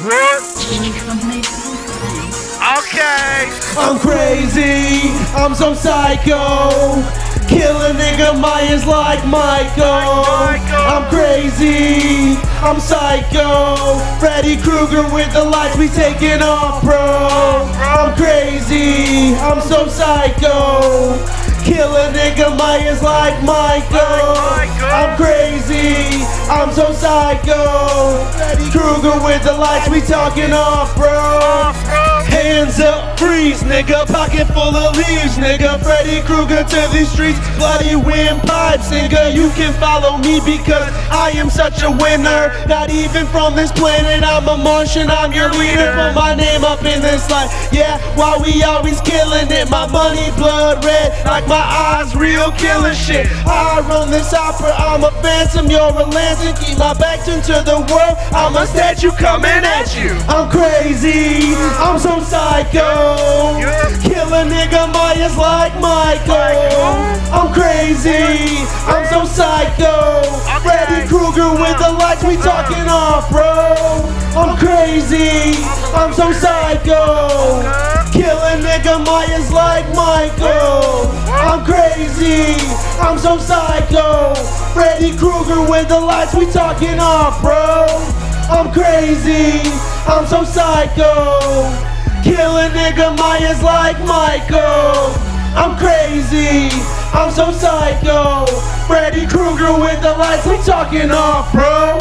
Okay. I'm crazy, I'm so psycho. Kill a nigga, Myers like Michael. I'm crazy, I'm psycho. Freddy Krueger with the lights, we taking off, bro. I'm crazy, I'm so psycho. Kill a nigga, Myers like Michael. I'm crazy, I'm so psycho. Freddy Krueger with the lights, we talking off, bro. Hands up, freeze, nigga, pocket full of leaves, nigga. Freddy Krueger to these streets, bloody windpipes, nigga. You can follow me because I am such a winner. Not even from this planet, I'm a Martian, I'm your leader. Put my name up in this light, yeah, while we always killing it. My money blood red, like my eyes real killing shit. I run this opera, I'm a phantom, you're a lantern. Keep my back turned to the world, I'm a statue coming at you. I'm crazy, I'm so psycho. Kill a nigga, Myers like Michael. I'm crazy, I'm so psycho. Freddy Krueger with the lights, we talking off, bro. I'm crazy, I'm so psycho. Kill a nigga, Myers like Michael. I'm crazy, I'm so psycho. Freddy Krueger with the lights, we talking off, bro. I'm crazy, I'm so psycho. Kill a nigga, Myers like Michael. I'm crazy, I'm so psycho. Freddy Krueger with the lights, we talking off, bro.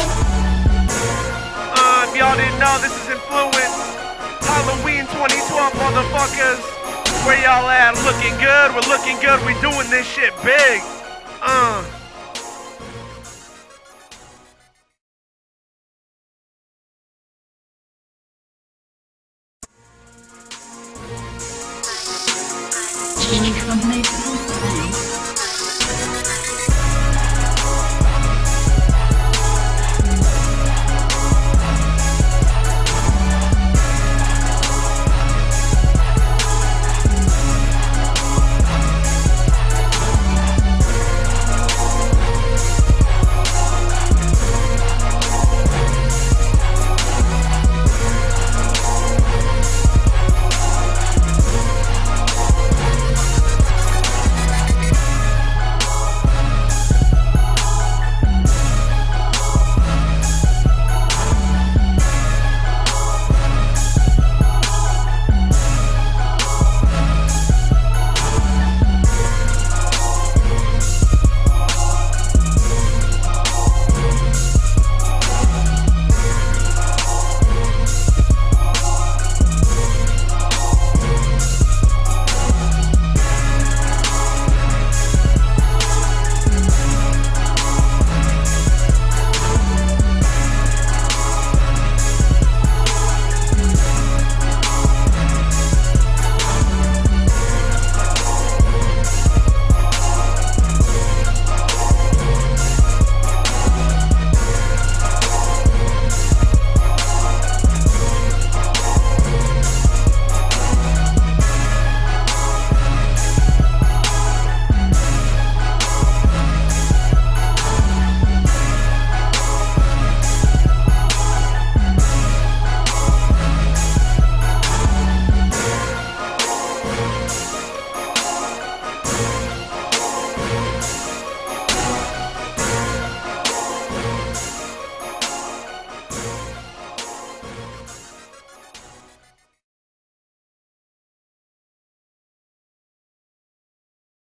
If y'all didn't know, this is Influence. Halloween 2012, motherfuckers. Where y'all at? Looking good? We're looking good. We doing this shit big.